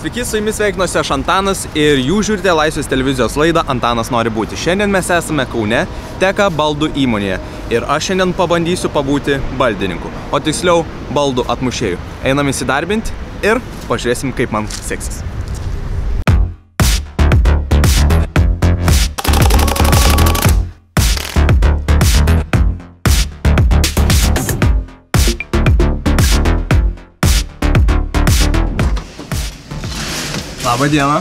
Sveiki, su jumis sveikinuosi aš Antanas ir jūs žiūrite Laisvės televizijos laidą Antanas nori būti. Šiandien mes esame Kaune, Teka baldų įmonėje ir aš šiandien pabandysiu pabūti baldininku, o tiksliau baldų atmušėjų. Einam įsidarbinti ir pažiūrėsim, kaip man seksis. Labą dieną.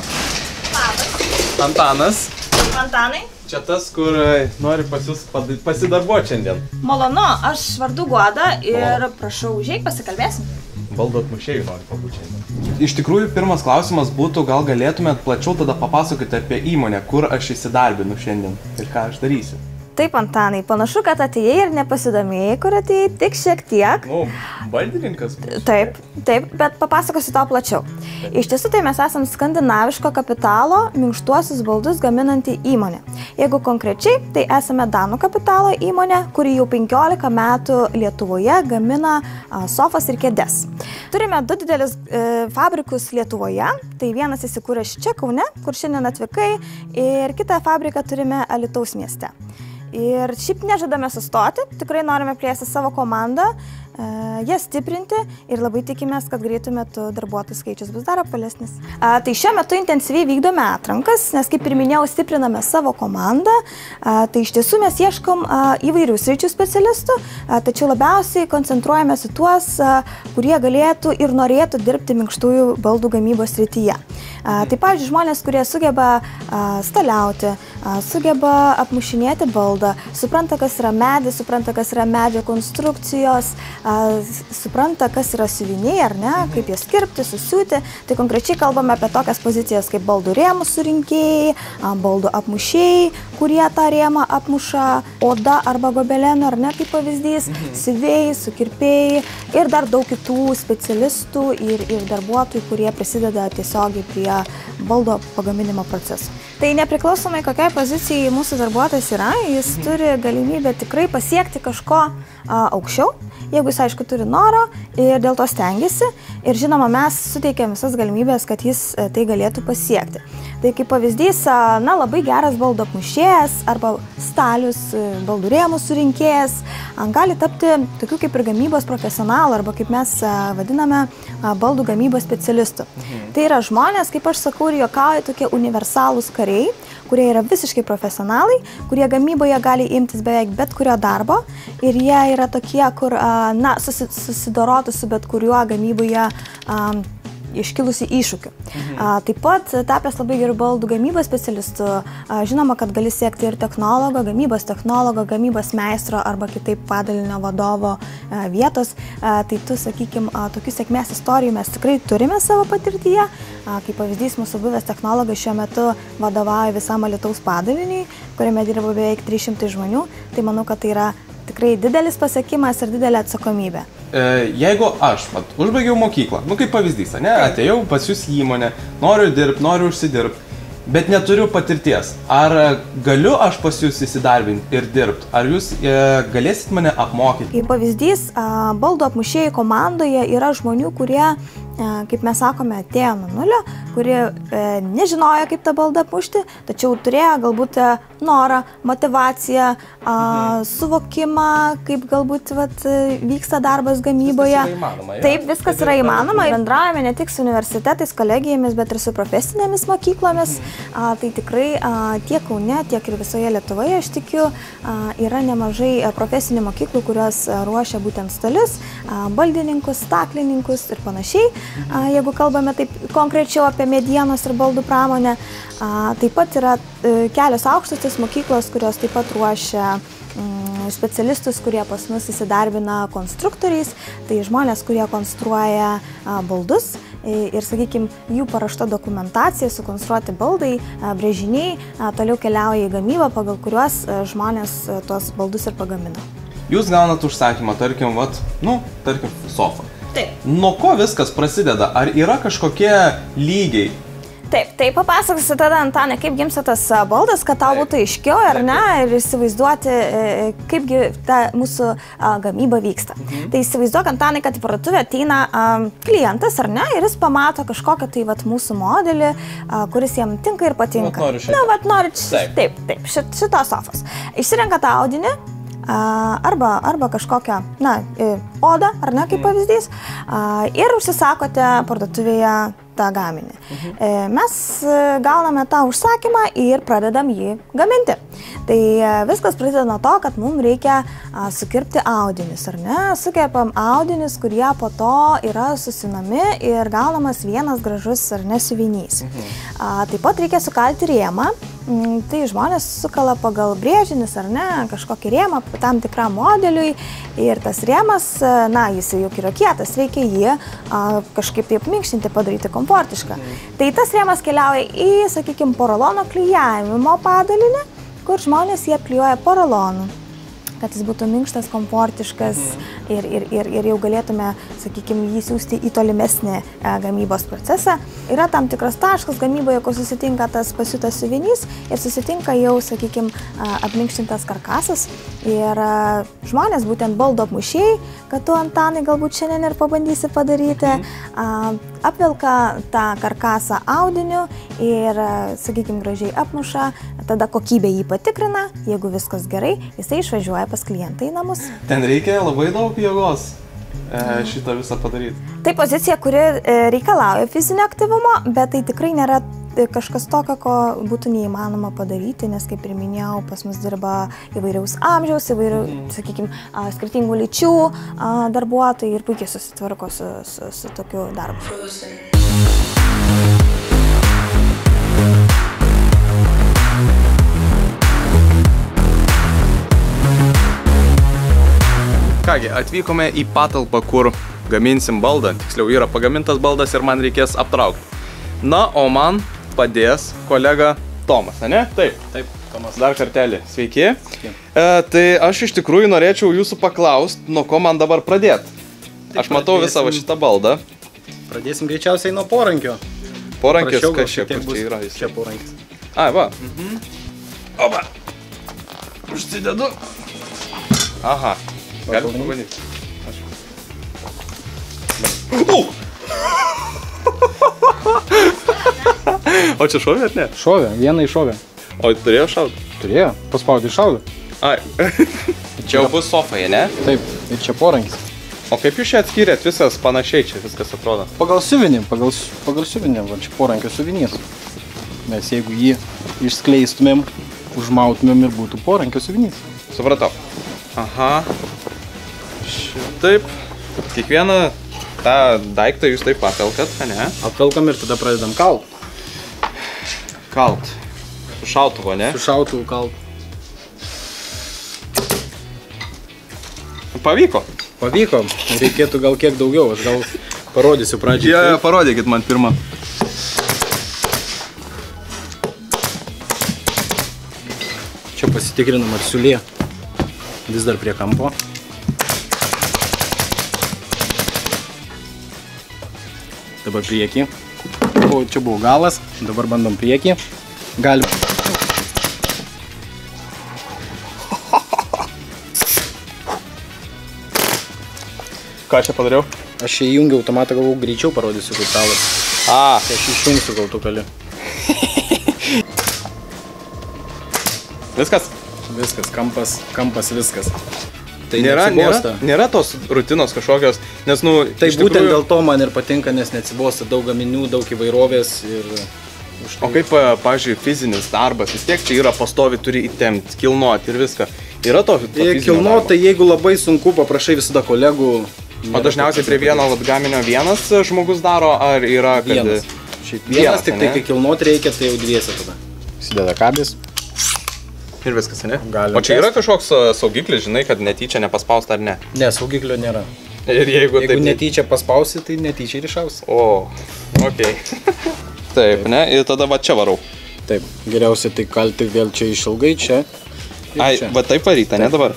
Labas. Antanas. Antanai. Čia tas, kur nori pas jūs pasidarbuoti šiandien. Malonu, aš vardu Guoda ir prašau, užeik, pasikalbėsim. Baldų atmušėjų nori pabūti šiandien. Iš tikrųjų, pirmas klausimas būtų, gal galėtumėt plačiau tada papasakoti apie įmonę, kur aš įsidarbinu šiandien ir ką aš darysiu. Taip, Antanai, panašu, kad atėjai ir nepasidomėjai, kur atėjai, tik šiek tiek. Nu, baldininkas. Taip, bet papasakosiu tau plačiau. Iš tiesų, tai mes esam skandinaviško kapitalo minkštuosius baldus gaminanti įmonė. Jeigu konkrečiai, tai esame Danų kapitalo įmonė, kuri jau 15 metų Lietuvoje gamina sofas ir kėdes. Turime du didelius fabrikus Lietuvoje, tai vienas įsikūręs čia Kaune, kur šiandien atvykai, ir kitą fabriką turime Alytaus mieste. Ir šiaip nežadame sustoti, tikrai norime plėsti savo komandą, jas stiprinti ir labai tikimės, kad greitų metu darbuotojų skaičius bus dar apvalesnis. Tai šiuo metu intensyviai vykdome atrankas, nes kaip ir minėjau, stipriname savo komandą. Tai iš tiesų mes ieškom įvairių sričių specialistų, tačiau labiausiai koncentruojamės į tuos, kurie galėtų ir norėtų dirbti minkštųjų baldų gamybos srityje. Tai pavyzdžiui, žmonės, kurie sugeba staliauti, sugeba apmušinėti baldą, supranta, kas yra medis, supranta, kas yra medžio konstrukcijos, supranta, kas yra siuviniai ar ne, kaip jas kirpti, susiūti. Tai konkrečiai kalbame apie tokias pozicijas kaip baldų rėmų surinkėjai, baldų apmušėjai, kurie tą rėmą apmuša, oda arba gobelenu ar ne, kaip pavyzdys, siuvėjai, sukirpėjai ir dar daug kitų specialistų ir darbuotojų, kurie prisideda tiesiogiai prie baldo pagaminimo proceso. Tai nepriklausomai kokiai pozicijai mūsų darbuotojas yra, jis turi galimybę tikrai pasiekti kažko aukščiau, jeigu jis aišku turi noro ir dėl to stengiasi ir žinoma mes suteikėm visas galimybės, kad jis tai galėtų pasiekti. Tai kaip pavyzdys, labai geras baldų apmušėjas arba stalius, baldų rėmų surinkėjas gali tapti tokių kaip ir gamybos profesionalų arba kaip mes vadiname baldų gamybos specialistų. Tai yra žmonės, kaip aš sakau ir juokauju, tokie universalūs kariai, kurie yra visiškai profesionalai, kurie gamyboje gali imtis beveik bet kurio darbo ir jie yra tokie, kur susidorotų su bet kuriuo gamyboje iškilusi iššūkių. Taip pat tapęs labai gerų baldų gamybos specialistų, žinoma, kad gali siekti ir technologo, gamybos meistro arba kitaip padalinio vadovo vietos. Tai tu, sakykime, tokių sėkmės istorijų mes tikrai turime savo patirtyje. Kaip pavyzdys, mūsų buvęs technologas šiuo metu vadovauja visam Alytaus padaliniui, kuriame dirba beveik 300 žmonių. Tai manau, kad tai yra tikrai didelis pasiekimas ir didelė atsakomybė. Jeigu aš užbaigiau mokyklą, kaip pavyzdys, atėjau pas jūs į įmonę, noriu dirbti, noriu užsidirbti, bet neturiu patirties. Ar galiu aš pas jūs įsidarbinti ir dirbti? Ar jūs galėsit mane apmokyti? Kaip pavyzdys, baldų apmušėjų komandoje yra žmonių, kurie, kaip mes sakome, atėjo nuo nulio, kurie nežinojo, kaip tą baldą apmušti, tačiau turėjo galbūt norą, motivaciją, suvokimą, kaip galbūt vyksta darbas gamyboje. Taip, viskas yra įmanoma. Bendraujame ne tik su universitetais, kolegijomis, bet ir su profesinėmis mokyklomis. Tai tikrai tiek Kaune, tiek ir visoje Lietuvoje, aš tikiu, yra nemažai profesinių mokyklų, kurios ruošia būtent stalius, baldininkus, staklininkus ir panašiai. Jeigu kalbame taip konkrečiau apie medienos ir baldų pramonę, taip pat yra kelios aukštosios mokyklos, kurios taip pat ruošia specialistus, kurie pas mus įsidarbina konstruktoriais, tai žmonės, kurie konstruoja baldus ir, sakykime, jų parašta dokumentacija, sukonstruoti baldai, brėžiniai, toliau keliauja į gamybą, pagal kuriuos žmonės tuos baldus ir pagamina. Jūs gaunat užsakymą, tarkim, sofą. Taip. Nuo ko viskas prasideda? Ar yra kažkokie lygiai? Taip, tai papasakosiu tada, Antanai, kaip gimsta tas baldas, kad tau būtų aiškiau, ar ne, ir įsivaizduoti, kaipgi ta mūsų gamyba vyksta. Tai įsivaizduok, Antanai, kad į parduotuvę ateina klientas, ar ne, ir jis pamato kažkokią tai vat, mūsų modelį, kuris jam tinka ir patinka. Nori šitos sofos. Išsirenka tą audinį, arba kažkokią, odą, ar ne, kaip pavyzdys, ir užsisakote parduotuvėje tą gaminį. Mes gauname tą užsakymą ir pradedam jį gaminti. Tai viskas prasideda nuo to, kad mums reikia sukirpti audinius, ar ne? Sukirpam audinius, kurie po to yra susinami ir gaunamas vienas gražus, ar ne, siuvinys. Taip pat reikia sukalti rėmą. Tai žmonės sukala pagal brėžinius, ar ne, kažkokį rėmą tam tikram modeliui ir tas rėmas, jis jau yra kietas, reikia jį kažkaip taip minkštinti, padaryti komfortišką. Tai tas rėmas keliauja į, sakykime, porolono klijavimo padalinį, kur žmonės jį apklijuoja porolonu, kad jis būtų minkštas, komfortiškas ir jau galėtume, sakykime, jį siūsti į tolimesnį gamybos procesą. Yra tam tikras taškas gamyboje, kur susitinka tas pasiūtas siuvinys ir susitinka jau, sakykime, apminkštintas karkasas. Ir žmonės, būtent baldo apmušėjai, kad tu, Antanai, galbūt šiandien ir pabandysi padaryti, apvilka tą karkasą audiniu ir, sakykime, gražiai apmuša, tada kokybė jį patikrina, jeigu viskas gerai, jisai išvažiuoja pas klientą į namus. Ten reikia labai daug jėgos šitą visą padaryti. Tai pozicija, kuri reikalauja fizinio aktyvumo, bet tai tikrai nėra kažkas tokio, ko būtų neįmanoma padaryti, nes, kaip ir minėjau, pas mus dirba įvairiaus amžiaus, įvairių, sakykime, skirtingų lyčių darbuotojai ir puikiai susitvarko su tokiu darbu. Kągi, atvykome į patalpą, kur gaminsim baldą, tiksliau yra pagamintas baldas ir man reikės aptraukti. Na, o man padės kolega Tomas, ne? Taip, Tomas. Dar kartelį. Sveiki. Tai aš iš tikrųjų norėčiau jūsų paklausti, nuo ko man dabar pradėti. Aš matau visą šitą baldą. Pradėsim greičiausiai nuo porankio. Porankis, kas čia yra? Čia porankis. Ai, va. Opa. Užsidedu. Aha. Galim pabandyti. O čia šovė ar ne? Šovė, vieną iššovė. O turėjo šaudyti? Turėjo, paspaudė šaudė. Ai, čia jau bus sofoje, ne? Taip, ir čia porankis. O kaip jūs čia atskyrėt, viskas panašiai čia viskas atrodo? Pagal siuvinį, pagal siuvinį, va čia porankio siuvinys. Nes jeigu jį išskleistumėm, užmautumėm ir būtų porankio siuvinys. Supratau. Aha. Šitaip. Kiekvieną tą daiktą jūs taip apvelkat, ne? Apvelkam ir tada pradedam kalt. Kalt. Su šautuvu, ne? Su šautuvu kalt. Pavyko? Pavyko. Reikėtų gal kiek daugiau, aš gal parodysiu pradžiai. Jo, parodykit man pirmą. Čia pasitikrinam, ar siūlė vis dar prie kampo. Dabar priekį. O, čia buvo galas, dabar bandom priekį. Galim. Ką čia padariau? Aš čia įjungiau automatą, galvau, greičiau parodysiu kaip talas. Tai aš išjungsiu, gal tu gali. Viskas? Viskas, kampas viskas. Tai nėra tos rutinos kažkokios, nes, tai būtent dėl to man ir patinka, nes neatsibosta daug gaminių, daug įvairovės ir... O kaip, pavyzdžiui, fizinis darbas, vis tiek čia yra pastovi, turi įtempti, kilnuoti ir viską. Yra to fizinio darbo? Kilnuoti, tai jeigu labai sunku, paprašai visada kolegų. O dažniausiai prie vieno gaminio vienas žmogus daro, ar yra... Vienas. Vienas, tik tai kai kilnuoti reikia, tai jau dviese tada. Įsideda kabis. Ir viskas, ne? O čia yra kažkoks saugiklis, žinai, kad netyčia nepaspausta ar ne? Ne, saugiklio nėra. Ir jeigu taip... netyčia paspausi, tai netyčia ir išausi. O, okei. Taip, ne? Ir tada va čia varau. Taip, geriausia tai kalti vėl čia išilgai, čia. Ai, va taip varyta, ne dabar?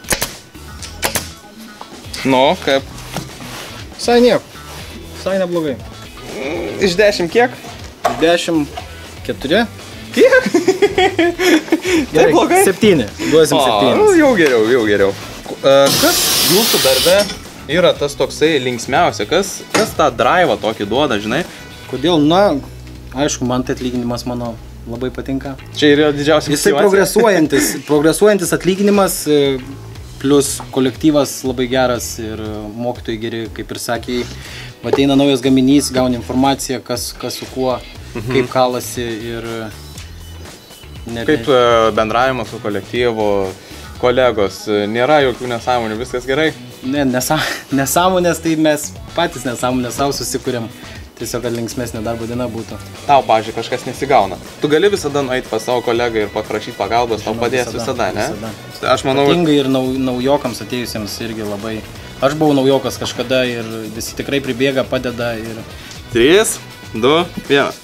Nu, kaip? Visai nieko. Visai neblogai. Iš 10 kiek? Iš 24. Kiek? Gerai, blogai? 7. Duosim 7. Jau geriau. Kas jūsų darbe yra tas toksai linksmiausia? Kas tą drive'ą tokį duoda, žinai? Kodėl? Na, aišku, man tai atlyginimas mano labai patinka. Čia yra didžiausia Jisai progresuojantis atlyginimas, plus kolektyvas labai geras ir mokytojai geri, kaip ir sakė, ateina naujas gaminys, gauni informaciją, kas su kuo, kaip kalasi ir... Kaip bendravimas su kolektyvu, kolegos, nėra jokių nesąmonių, viskas gerai? Ne, nesąmonės, tai mes patys nesąmonės savo susikūrėm, tiesiog kad linksmesnė darbo diena būtų. Tau, pavyzdžiui, kažkas nesigauna. Tu gali visada nueiti pas savo kolegą ir paprašyti pagalbos, tau padės visada, ne? Visada. Aš manau... Ypatingai ir naujokams atėjusiems irgi labai. Aš buvau naujokas kažkada ir visi tikrai pribėga, padeda ir... 3, 2, 1.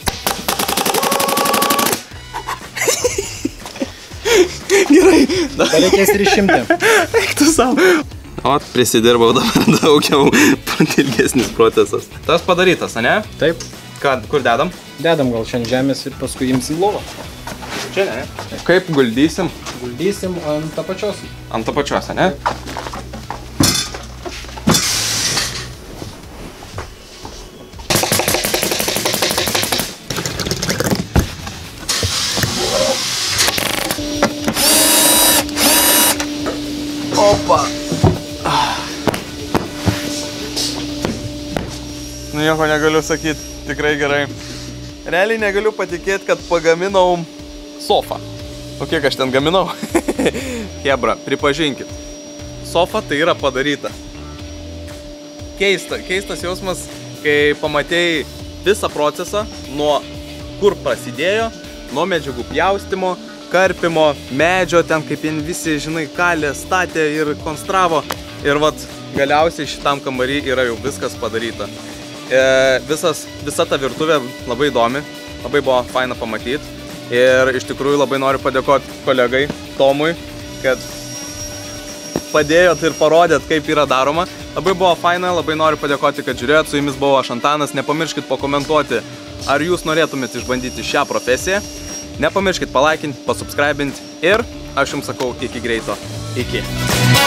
Gerai. Dar reikės ir išimti. Eik tu savo. O, prisidirbau dabar daugiau, ilgesnis procesas. Tas padarytas, ne? Taip. Kur dedam? Dedam gal čia ant žemės ir paskui imsim lovą. Čia, ne? Kaip guldysim? Guldysim ant apačios. Ant apačios, ne? Opa! Nu, nieko negaliu sakyti, tikrai gerai. Realiai negaliu patikėti, kad pagaminau sofą. O kiek aš ten gaminau? Hebra, pripažinkit. Sofa tai yra padaryta. Keistas jausmas, kai pamatėjai visą procesą, nuo kur prasidėjo, nuo medžiagų pjaustimo, karpimo, medžio, ten kaip jie visi, žinai, kalė, statė ir konstravo. Ir vat, galiausiai šitam kambarį yra jau viskas padaryta. Visa ta virtuvė labai įdomi, labai buvo faina pamatyti. Ir iš tikrųjų labai noriu padėkoti kolegai Tomui, kad padėjot ir parodėt, kaip yra daroma. Labai buvo faina, labai noriu padėkoti, kad žiūrėjot. Su jumis buvo aš Antanas. Nepamirškit pakomentuoti, ar jūs norėtumėt išbandyti šią profesiją. Nepamirškit palaikinti, pasubscribinti ir aš jums sakau iki greito. Iki.